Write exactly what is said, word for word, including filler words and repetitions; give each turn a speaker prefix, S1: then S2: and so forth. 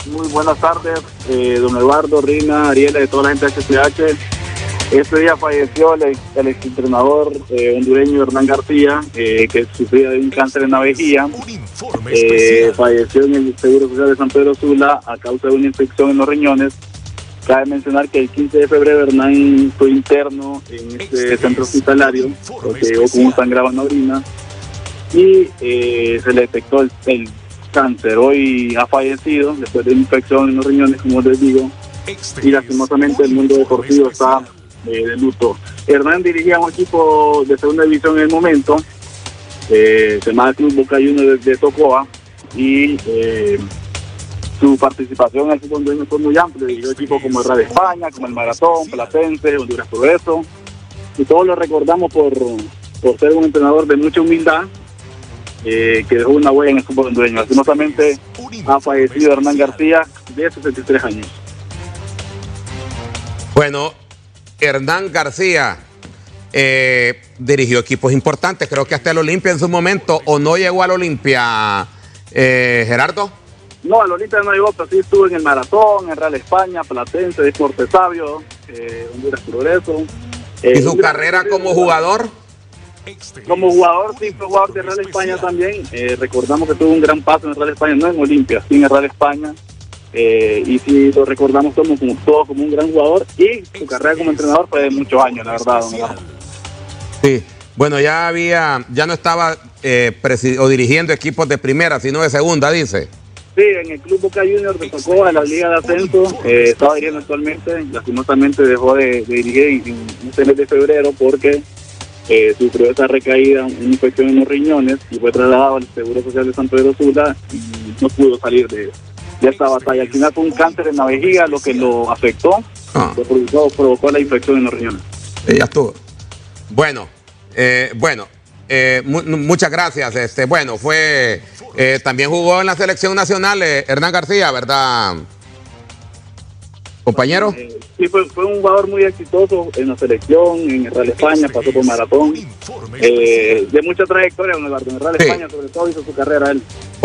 S1: Muy buenas tardes, eh, don Eduardo, Rina, Ariela, de toda la gente de H C H. Este día falleció el, ex, el exentrenador eh, hondureño Hernán García, eh, que sufría de un cáncer en la vejiga. Eh, falleció en el Seguro Social de San Pedro Sula a causa de una infección en los riñones. Cabe mencionar que el quince de febrero Hernán fue interno en este centro hospitalario, porque llegó con un sangrado en la orina y eh, se le detectó el, el cáncer. Hoy ha fallecido después de una infección en los riñones, como les digo, y lastimosamente el mundo deportivo está eh, de luto. Hernán dirigía un equipo de segunda división en el momento, eh, se llama Club Boca Juniors de, de Tocoa, y eh, su participación en el fútbol hondureño fue muy amplia. Dirigió equipos como el Real España, como el Maratón, Platense, Honduras Progreso, y todos lo recordamos por, por ser un entrenador de mucha humildad, Eh, que dejó una huella en el fútbol hondureño. Lastimosamente ha fallecido Hernán García, de sesenta y tres años.
S2: Bueno, Hernán García eh, dirigió equipos importantes, creo que hasta el Olimpia en su momento, o no llegó al Olimpia, eh, Gerardo.
S1: No, al Olimpia no llegó, pero sí estuvo en el Maratón, en Real España, Platense, Deportes Sabio, eh, Honduras Progreso. Eh,
S2: ¿Y su carrera como jugador?
S1: Como jugador, sí, fue jugador de Real España también. Eh, recordamos que tuvo un gran paso en el Real España, no en Olimpia, sí en el Real España. Eh, y sí lo recordamos como, como todo como un gran jugador, y su carrera como entrenador fue de muchos años, la verdad, don Eduardo.
S2: Sí, bueno, ya había, ya no estaba eh, o dirigiendo equipos de primera, sino de segunda, dice.
S1: Sí, en el Club Boca Juniors se tocó a la Liga de Ascenso, eh, estaba dirigiendo actualmente, lastimosamente dejó de, de dirigir en este mes de febrero porque Eh, sufrió esa recaída, una infección en los riñones, y fue trasladado al Seguro Social de San Pedro Sula y no pudo salir de, de esta batalla. Al final fue un cáncer en la vejiga lo que lo afectó,
S2: ah.
S1: lo provocó, provocó la infección en los riñones.
S2: Sí, ya estuvo. Bueno, eh, bueno, eh, mu muchas gracias. Este, bueno, fue eh, también jugó en la selección nacional eh, Hernán García, ¿verdad, compañero?
S1: Eh, sí, fue, fue un jugador muy exitoso en la selección, en el Real España, pasó por Maratón, eh, de mucha trayectoria en el Real España, sí. Sobre todo hizo su carrera él.